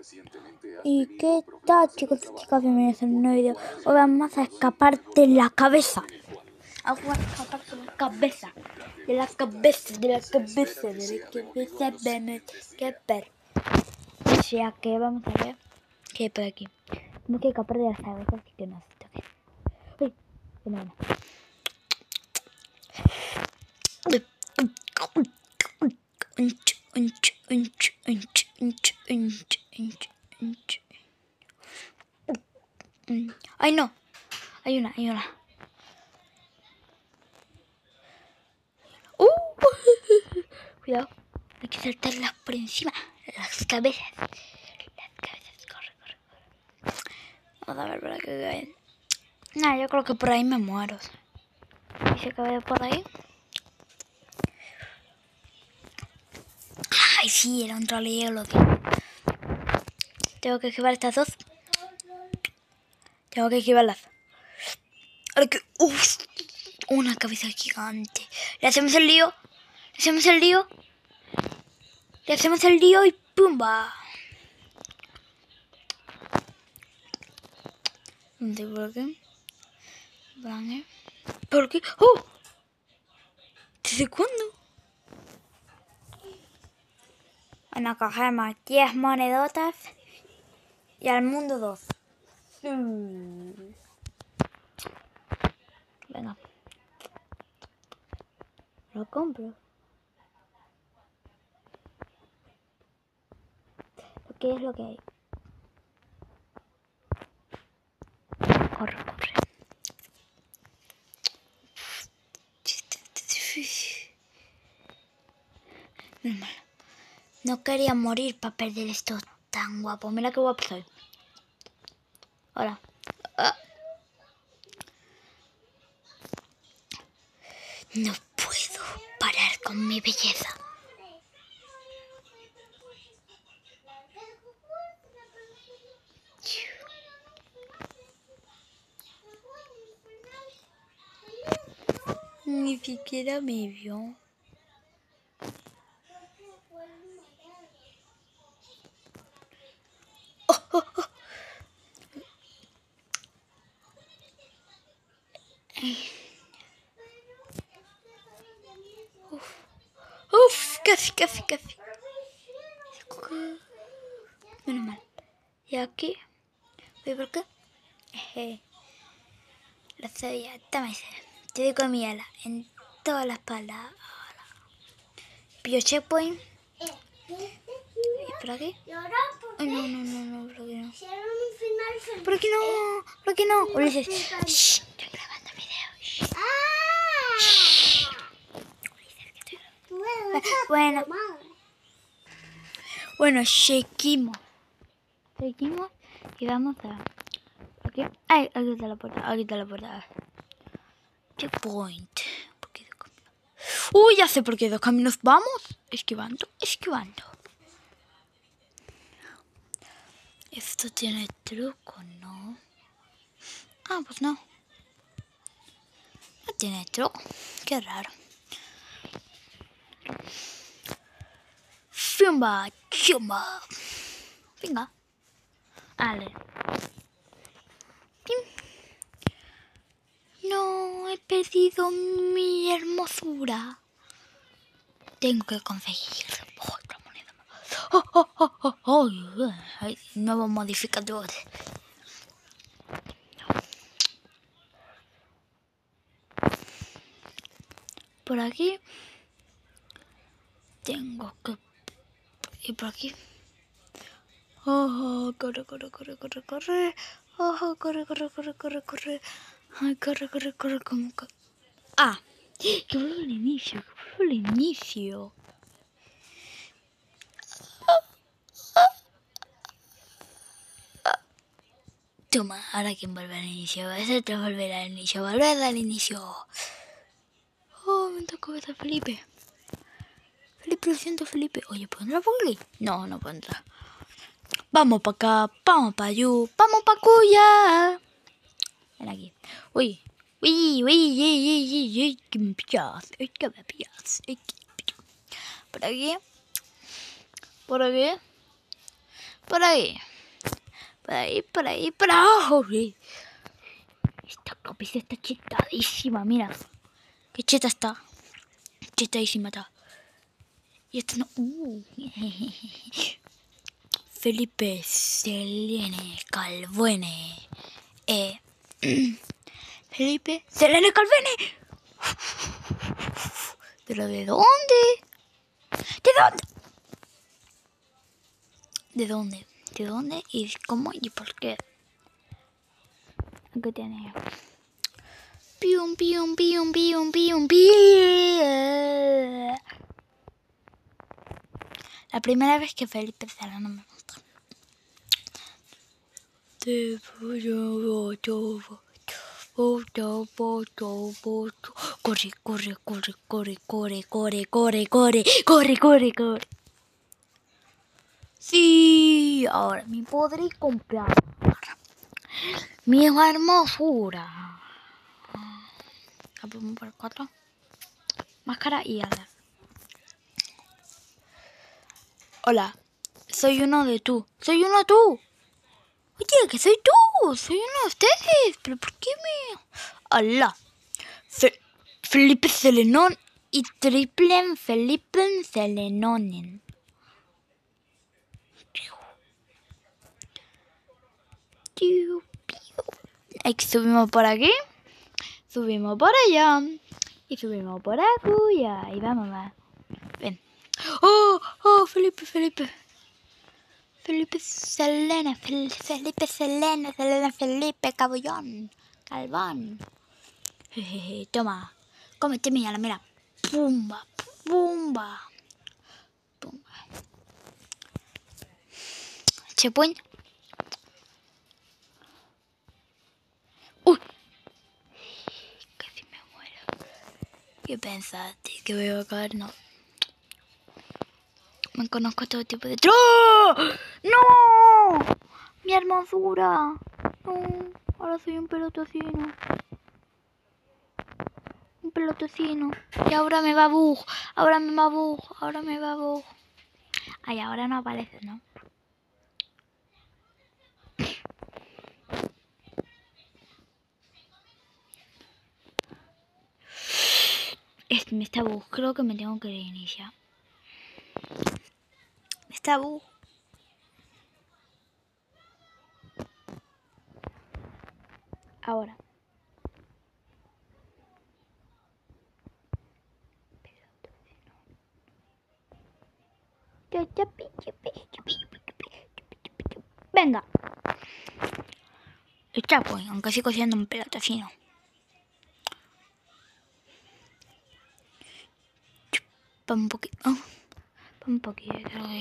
¿Y qué tal, chicos y chicas? Bienvenidos a un nuevo video. Hoy vamos a escapar de la cabeza. Vamos a escapar de la cabeza. De la cabeza. Vemos que ver. O sea que vamos a ver qué hay por aquí. Tenemos que escapar de las cabezas que nos toquen. Uy, bueno. Ay, no. Hay una. Cuidado. Hay que saltarlas por encima. Las cabezas. Corre. Vamos a ver para que caen. Nah, yo creo que por ahí me muero. ¿Y se cae por ahí? Ay, sí, era un troleo, tío. Tengo que esquivar estas dos. Tengo que esquivarlas. Ahora que... Uf, una cabeza gigante. Le hacemos el lío. Le hacemos el lío y ¡pumba! ¿Dónde? ¿Por qué? ¿Por qué? ¡Oh! ¿Desde cuándo? Bueno, cogemos 10 monedotas y al mundo 2. Venga. Lo compro. ¿Qué es lo que hay? Corre. No quería morir para perder esto tan guapo. Mira qué guapo soy. Hola. No puedo parar con mi belleza. Ni siquiera me vio. Oh. Uf, casi. Menos mal. Y aquí, ¿ve por qué? La cebolla, toma ese. Te doy con mi ala en toda la espalda. Pillo checkpoint. ¿Y por aquí? Ay, no, por aquí no. Por aquí no. Ulises, shh, estoy grabando video. Shh. Ulises, que estoy grabando. Bueno, seguimos y vamos a... Aquí. Ay, aquí está la puerta. Checkpoint. Uy, ya sé por qué 2 caminos vamos. Esquivando. Esto tiene truco, ¿no? Ah, pues no. No tiene truco. Qué raro. Chumba. Venga. Vale. No, he perdido mi hermosura. Tengo que conseguir otra moneda. Ay, nuevo modificador. Por aquí tengo que ir por aquí. Oh, corre. Oh, corre. Ay, corre. ¿Cómo que? Ah, que vuelvo al inicio. Toma, ahora quien vuelve al inicio. Ese te volverá al inicio. Volver al inicio. Oh, me tocó ver a Felipe. Lo siento, Felipe. Oye, ¿puedo entrar por aquí? No puedo entrar. Vamos para acá, vamos para allá, vamos para cuya. Ven aquí. Uy, que me pillas. Por aquí. Por ahí. Por abajo. Esta camisa está chetadísima, mira. Qué cheta está. Chetadísima está. Y esto no. Felipe Selene Calvene. Felipe Selene Calvene. ¿Pero de dónde? ¿De dónde? ¿De dónde? ¿De dónde? ¿Y cómo? ¿Y por qué? Aquí tiene. Pium, pium, pium, pium, pium, pium. La primera vez que Felipe Selene me mostró. Corre, corre, corre, corre, corre, corre, corre, corre, corre, corre, corre. Sí, ahora me podré comprar mi hermosura. Vamos por 4. Máscara y alas. Hola, soy uno de tú. Soy uno de tú. Oye, que soy tú. Soy uno de ustedes. ¿Pero por qué me...? Hola. Felipe Selenón y Triplen Felipe Selenonen. Subimos por aquí. Subimos por allá. Y subimos por acuya. Y vamos más. Ven. ¡Oh! ¡Oh! Felipe Selena. Felipe Selena. Felipe Cabullón. Calvón. Jejeje, toma. Cómete, mira. Pumba. Pumba. Pumba. Checkpoint. Uy. Casi me muero. ¿Qué pensaste? ¿Que voy a caer? No. Me conozco todo tipo de... ¡Oh! ¡No! ¡Mi hermosura! No, ahora soy un pelotocino. Un pelotocino. Y ahora me va bug. Ahora me va bug. Ay, ahora no aparece, ¿no? Me está bug. Creo que me tengo que reiniciar. Me está bug. Ahora. Venga. Está pues, aunque sigo siendo un pelotocino. Un poquito. Un poquito.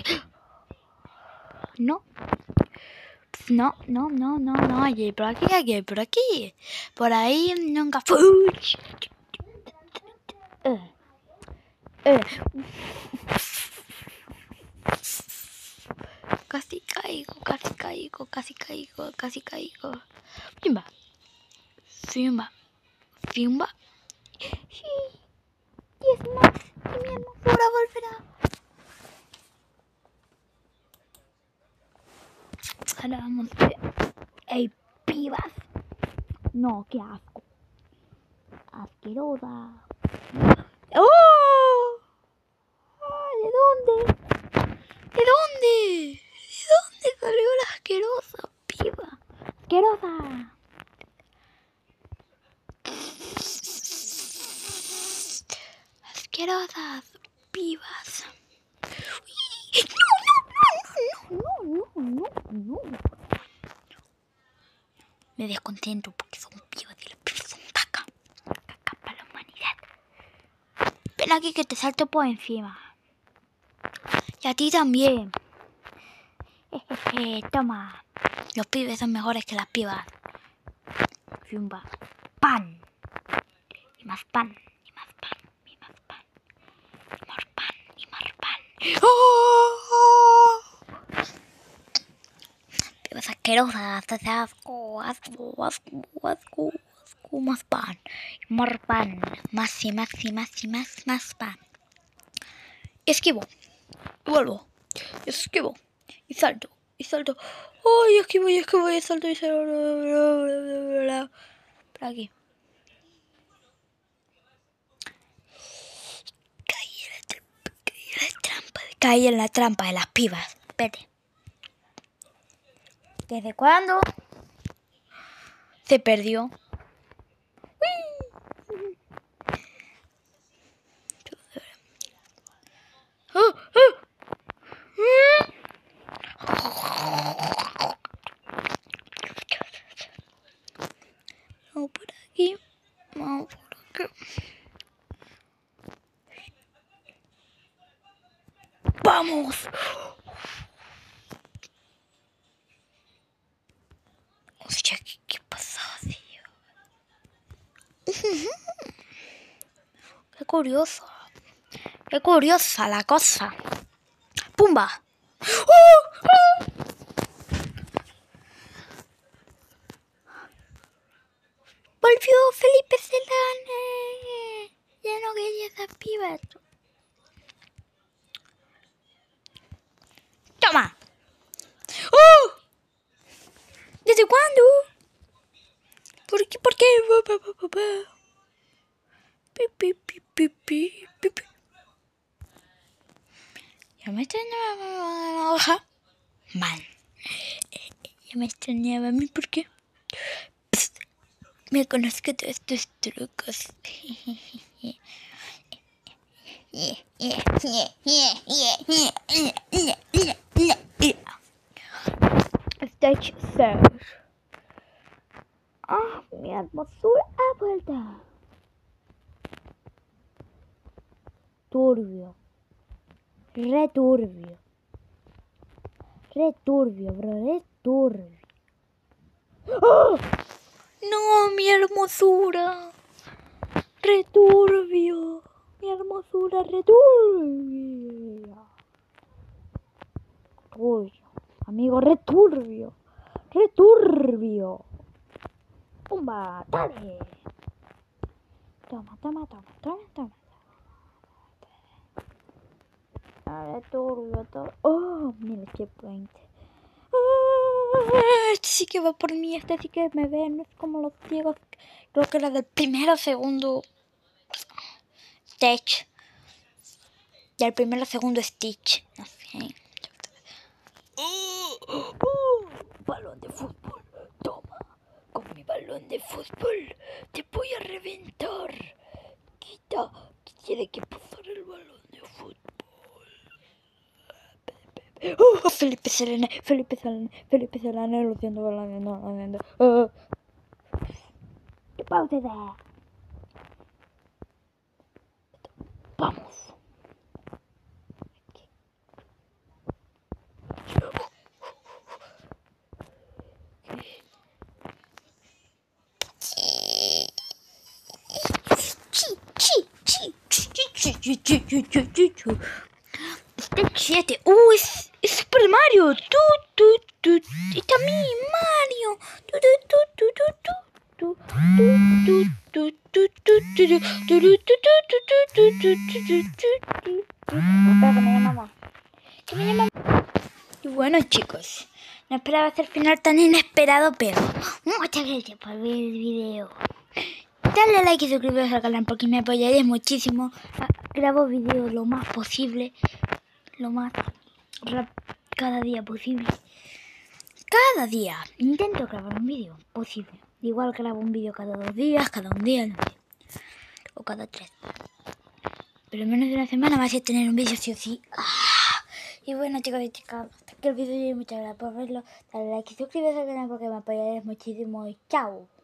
No. No. Hay por aquí. Por ahí nunca. Casi caigo. Fiumba. Sí. Y es más. Y mi hermosura volverá. Ahora vamos a ver. ¡Ey, pibas! No, qué asco. Asquerosa. ¡Oh! ¿De dónde? ¿De dónde salió la asquerosa piba? ¡Asquerosa! Asquerosas pibas. No. Me descontento porque son pibas y las pibas son caca. Caca para la humanidad. Ven aquí que te salto por encima. Y a ti también. Toma. Los pibes son mejores que las pibas. Fiumba. Pan. Y más pan. Y más pan. Y más pan. Y más pan. Y más pan. ¡Oh! Pibas asquerosas. Asco. Más pan. Y más pan. Más pan. Esquivo. Vuelvo. Esquivo. Y salto. y salto. ¡Ay! Esquivo y esquivo y salto y salto. Por aquí. Caí en la trampa de las pibas. Vete. ¿Desde cuándo? Se perdió. Vamos por aquí. Vamos por aquí. ¡Vamos! Hostia, ¿qué pasó, tío? Qué curioso. Qué curiosa la cosa. ¡Pumba! Volvió Felipe Celane. Ya no quería esas pibas. ¡Toma! ¡Oh! ¿Desde cuándo? ¿Por qué? ¿Por qué? Ya me extrañaba. Man. Ya me extrañaba a mí, ¿por qué? Psst. Me conozco todos tus trucos. Stage 6. Ah, mi hermosura ha vuelto. Turbio. Returbio. Returbio, bro. Returbio. ¡Oh! No, mi hermosura. Returbio. Mi hermosura returbia. Turbio. Amigo, returbio. Returbio. Pumba, dale. Toma. Returbio, todo. Oh, mira el checkpoint. Este sí que va por mí, este sí que me ve, no es como los ciegos. Creo que era del primero o segundo Stitch. Del primero o segundo Stitch. No sé. Balón de fútbol. Toma. Con mi balón de fútbol te voy a reventar. Quita. Que tiene que pasar el balón de fútbol. Felipe Selene, lo siento. ¿Qué pausa da? Vamos. Step 7. Es Super Mario. Está mi Mario. Que me llama. Y bueno, chicos, no esperaba hacer el final tan inesperado, pero muchas gracias por ver el video. Dale like y suscribiros al canal porque me apoyaréis muchísimo. Grabo vídeos lo más posible, cada día posible. Cada día intento grabar un vídeo posible. Igual grabo un vídeo cada 2 días, cada un día, no sé. O cada 3. Pero en menos de una semana vais a tener un vídeo sí o sí. Y bueno, chicos y chicas, hasta aquí el vídeo y muchas gracias por verlo. Dale like y suscríbete al canal porque me apoyaréis muchísimo. Y chao.